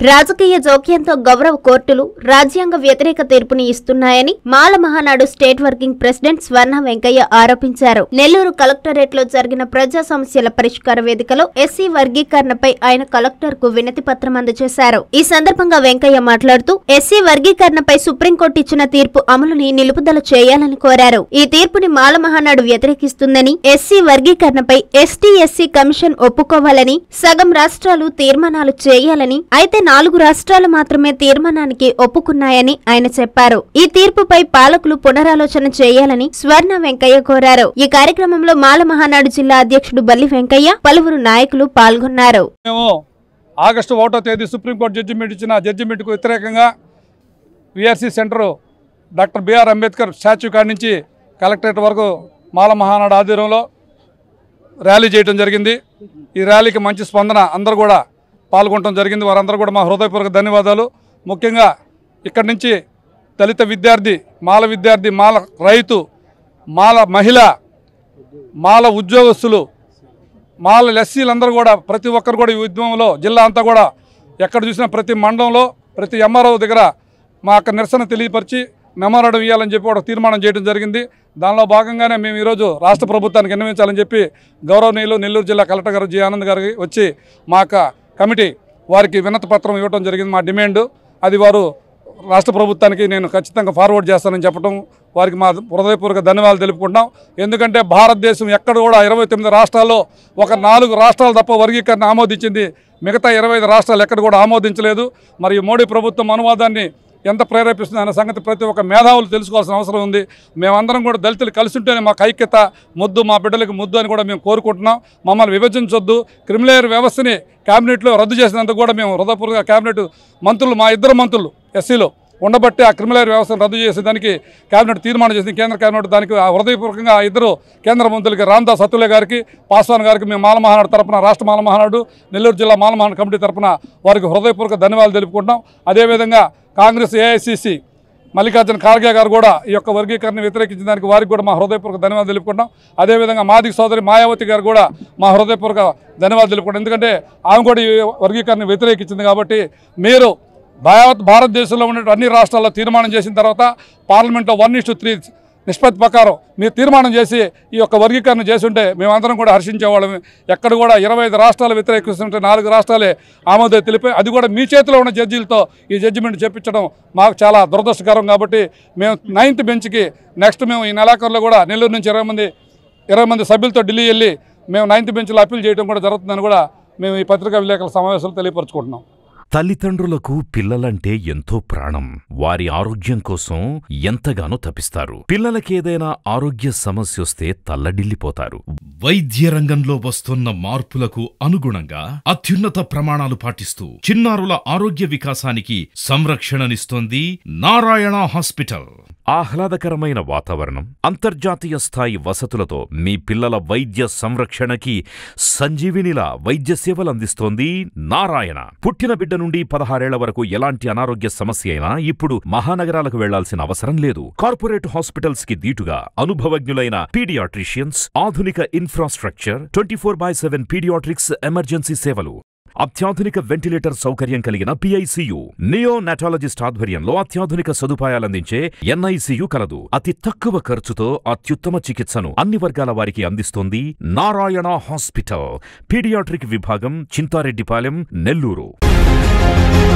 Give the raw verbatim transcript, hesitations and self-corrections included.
రాజకీయ జోక్యంతో గౌరవ కోర్టులు రాజ్యాంగ వ్యతిరేక తీర్పుని ఇస్తున్నాయని Mala Mahanadu state working president Swarna Venkaiah ఆరోపించారు. నెల్లూరు కలెక్టరేట్ లో జరిగిన ప్రజా సమస్యల పరిష్కార వేదికలో ఎస్సీ వర్గీకరణపై ఆయన కలెక్టర్ కు వినతి పత్రం అందజేశారు. ఈ సందర్భంగా వెంకయ్య మాట్లాడుతూ ఎస్సీ వర్గీకరణపై సుప్రీంకోర్టు ఇచ్చిన తీర్పు అమలుని నిలుపుదల చేయాలని కోరారు. ఈ తీర్పుని మాల మహానాడు వ్యతిరేకిస్తుందని, ఎస్సీ వర్గీకరణపై ఎస్టీ ఎస్సీ కమిషన్ ఒప్పుకోవాలని, సగం రాష్ట్రాలు తీర్మానాలు చేయాలని, అయితే నాలుగు రాష్ట్రాలు మాత్రమే తీర్మానానికి ఒప్పుకున్నాయని ఆయన చెప్పారు. ఈ తీర్పుపై పాలకులు పునరాలోచన చేయాలని స్వర్ణ వెంకయ్య కోరారు. ఈ కార్యక్రమంలో మాల మహానాడు జిల్లా అధ్యక్షుడు బల్లి వెంకయ్య, పలువురు నాయకులు పాల్గొన్నారు. ఆగస్టు ఒకటో తేదీ సుప్రీంకోర్టు జడ్జిమెంట్ ఇచ్చిన జడ్జిమెంట్కు వ్యతిరేకంగా VRC centre doctor BR Ambedkar statue కాడి నుంచి కలెక్టరేట్ వరకు మాల మహానాడు ఆధ్వర్యంలో ర్యాలీ చేయడం జరిగింది. ఈ ర్యాలీకి మంచి స్పందన, అందరూ కూడా పాల్గొనడం జరిగింది. వారందరూ కూడా మా హృదయపూర్వక ధన్యవాదాలు. ముఖ్యంగా ఇక్కడి నుంచి దళిత విద్యార్థి, మాల విద్యార్థి, మాల రైతు, మాల మహిళ, మాల ఉద్యోగస్తులు, మాల ఎస్సీలందరూ కూడా ప్రతి ఒక్కరు కూడా ఈ ఉద్యమంలో జిల్లా అంతా కూడా ఎక్కడ చూసినా ప్రతి మండలంలో ప్రతి ఎంఆర్ఓ దగ్గర మా యొక్క నిరసన తెలియపరిచి మెమోరాండం ఇవ్వాలని చెప్పి ఒక తీర్మానం చేయడం జరిగింది. దానిలో భాగంగానే మేము ఈరోజు రాష్ట్ర ప్రభుత్వానికి విన్నవించాలని చెప్పి గౌరవనీయులు నెల్లూరు జిల్లా కలెక్టర్ గారు జి ఆనంద్ గారికి వచ్చి మా యొక్క కమిటీ వారికి వినతి పత్రం ఇవ్వడం జరిగింది. మా డిమాండ్ అది వారు రాష్ట్ర ప్రభుత్వానికి నేను ఖచ్చితంగా ఫార్వర్డ్ చేస్తానని చెప్పడం వారికి మా హృదయపూర్వక ధన్యవాదాలు తెలుపుకుంటాం. ఎందుకంటే భారతదేశం ఎక్కడ కూడా ఇరవై తొమ్మిది రాష్ట్రాల్లో ఒక నాలుగు రాష్ట్రాలు తప్ప వర్గీకరణ ఆమోదించింది. మిగతా ఇరవై ఐదు రాష్ట్రాలు ఎక్కడ కూడా ఆమోదించలేదు. మరియు మోడీ ప్రభుత్వం అనువాదాన్ని ఎంత ప్రేరేపిస్తుంది అనే సంగతి ప్రతి ఒక్క మేధావులు తెలుసుకోవాల్సిన అవసరం ఉంది. మేమందరం కూడా దళితులు కలిసి ఉంటేనే మాకు ఐక్యత, ముద్దు, మా బిడ్డలకు ముద్దు అని కూడా మేము కోరుకుంటున్నాం. మమ్మల్ని విభజించొద్దు. క్రిమినల్ వ్యవస్థని క్యాబినెట్లో రద్దు చేసినందుకు కూడా మేము హృదయపూర్వక క్యాబినెట్ మంత్రులు, మా ఇద్దరు మంత్రులు ఎస్సీలో ఉండబట్టి ఆ క్రిమినల్ వ్యవస్థను రద్దు చేసేదానికి క్యాబినెట్ తీర్మానం చేసింది. కేంద్ర క్యాబినెట్ దానికి హృదయపూర్వకంగా ఆ ఇద్దరు కేంద్ర మంత్రులకి రామ్దాస్ అతులే గారికి, పాస్వాన్ గారికి మేము మాల మహానాడు తరపున, రాష్ట్ర మాల మహానాడు, నెల్లూరు జిల్లా మాల మహానాడు కమిటీ తరపున వారికి హృదయపూర్వక ధన్యవాదాలు తెలుపుకుంటాం. అదేవిధంగా కాంగ్రెస్ ఏఐసిసి మల్లికార్జున ఖార్గే గారు కూడా ఈ యొక్క వర్గీకరణ వ్యతిరేకించిన దానికి వారికి కూడా మా హృదయపూర్వక ధన్యవాదాలు తెలుపుకుంటాం. అదేవిధంగా మాదిగ సోదరి మాయావతి గారు కూడా మా హృదయపూర్వక ధన్యవాదాలు తెలుపుకుంటాం. ఎందుకంటే ఆమె కూడా ఈ వర్గీకరణ వ్యతిరేకించింది. కాబట్టి మీరు భారతదేశంలో ఉన్న అన్ని రాష్ట్రాల్లో తీర్మానం చేసిన తర్వాత పార్లమెంట్లో వన్ ఇస్టు త్రీ నిష్పత్తి ప్రకారం మీరు తీర్మానం చేసి ఈ యొక్క వర్గీకరణ చేసి ఉంటే మేమందరం కూడా హర్షించేవాళ్ళం. ఎక్కడ కూడా ఇరవై ఐదు రాష్ట్రాలు వ్యతిరేకిస్తుంటే నాలుగు రాష్ట్రాలే ఆమోదం తెలిపాయి. అది కూడా మీ చేతిలో ఉన్న జడ్జీలతో ఈ జడ్జిమెంట్ చెప్పించడం మాకు చాలా దురదృష్టకరం. కాబట్టి మేము నైన్త్ బెంచ్కి నెక్స్ట్ మేము ఈ నెలాఖరులో కూడా నెల్లూరు నుంచి ఇరవై మంది ఇరవై మంది సభ్యులతో ఢిల్లీ వెళ్ళి మేము నైన్త్ బెంచ్లో అప్పీల్ చేయడం కూడా జరుగుతుందని కూడా మేము ఈ పత్రికా విలేకరుల సమావేశంలో తెలియపరుచుకుంటున్నాం. తల్లిదండ్రులకు పిల్లలంటే ఎంతో ప్రాణం. వారి ఆరోగ్యం కోసం ఎంతగానో తపిస్తారు. పిల్లలకేదైనా ఆరోగ్య సమస్యొస్తే తల్లడిల్లిపోతారు. వైద్య రంగంలో వస్తున్న మార్పులకు అనుగుణంగా అత్యున్నత ప్రమాణాలు పాటిస్తూ చిన్నారుల ఆరోగ్య వికాసానికి సంరక్షణనిస్తోంది నారాయణ హాస్పిటల్. ఆహ్లాదకరమైన వాతావరణం, అంతర్జాతీయ స్థాయి వసతులతో మీ పిల్లల వైద్య సంరక్షణకి సంజీవినిలా వైద్య సేవలందిస్తోంది నారాయణ. పుట్టిన బిడ్డ నుండి పదహారేళ్ల వరకు ఎలాంటి అనారోగ్య సమస్య అయినా ఇప్పుడు మహానగరాలకు వెళ్లాల్సిన అవసరం లేదు. కార్పొరేట్ హాస్పిటల్స్ కి దీటుగా అనుభవజ్ఞులైన పీడియాట్రిషియన్స్, ఆధునిక infrastructure, twenty four by seven paediatrics emergency సేవలు, అత్యాధునిక వెంటిలేటర్ సౌకర్యం కలిగిన పిఐసియు, నియోనాటాలజిస్ట్ ఆధ్వర్యంలో అత్యాధునిక సదుపాయాలందించే ఎన్ఐసియు కలదు. అతి తక్కువ ఖర్చుతో అత్యుత్తమ చికిత్సను అన్ని వర్గాల వారికి అందిస్తోంది నారాయణ హాస్పిటల్. పీడియాట్రిక్ విభాగం, చింతారెడ్డిపాలెం, నెల్లూరు.